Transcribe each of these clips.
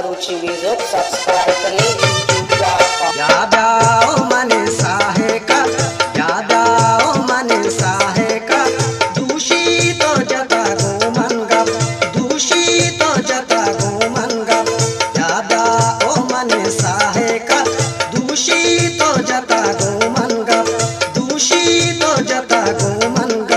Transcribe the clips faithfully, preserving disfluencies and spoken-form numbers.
भरूची music subscribe करें YouTube पर। याद आओ मन साहे का, याद आओ मन साहे का, दूषित जता गो मन गा, दूषित जता गो मन गा। याद आओ मन साहे का, दूषित जता गो मन गा, दूषित जता गो मन गा।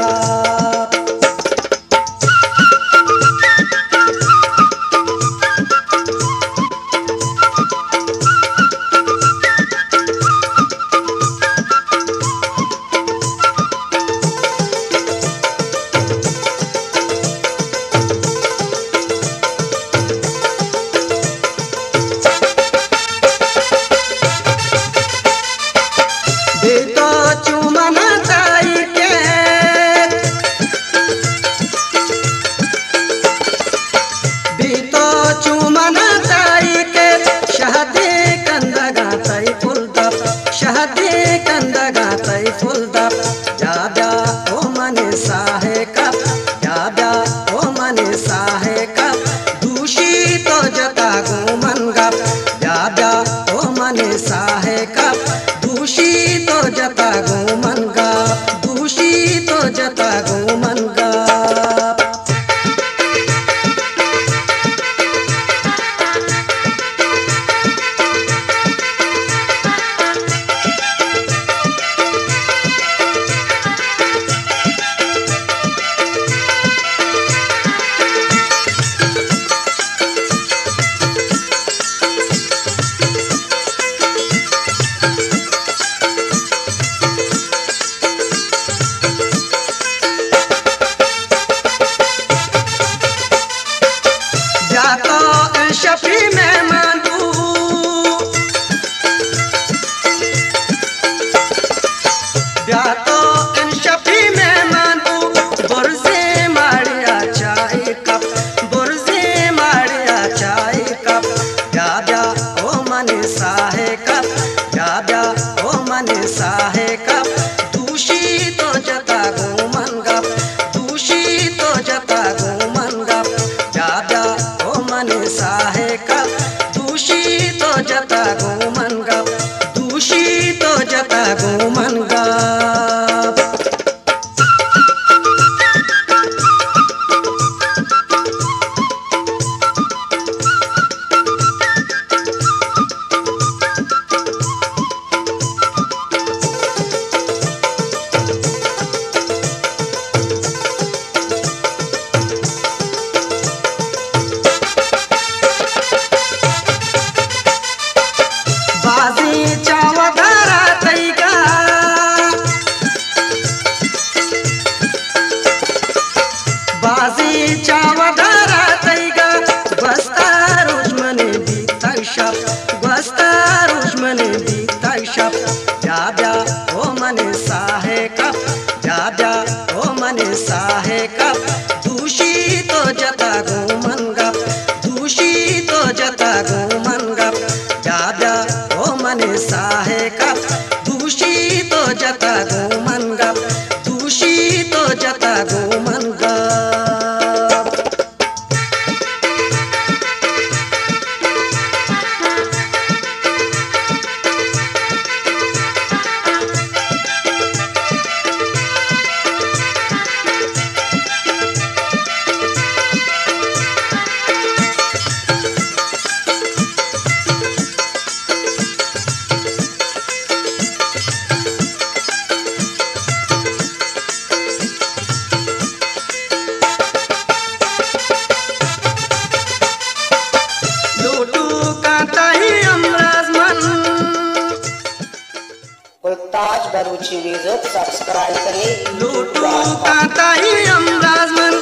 ताज भरूची म्यूजिक सब्सक्राइब करें लूटू कांता ही अमराज मन,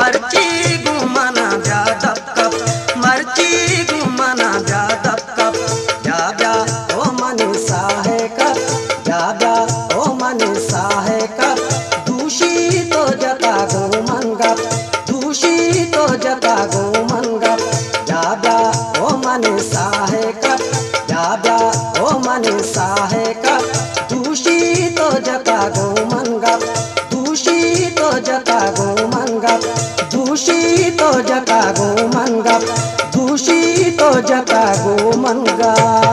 मर्ची घुमाना ज्यादा कप, मर्ची घुमाना ज्यादा कप। ज्यादा ओ मन साहे कप, ज्यादा ओ मन साहे कप, दूषित जता गो मन गा, दूषित जता गो मन गा। ज्यादा ओ मन साहे कप, ज्यादा ओ मन साहे कप, दूषित जता गो मन गा, दूषित जता गो मन गा, दूषित जता गो मन गा, दूषित तो जता गो मन गा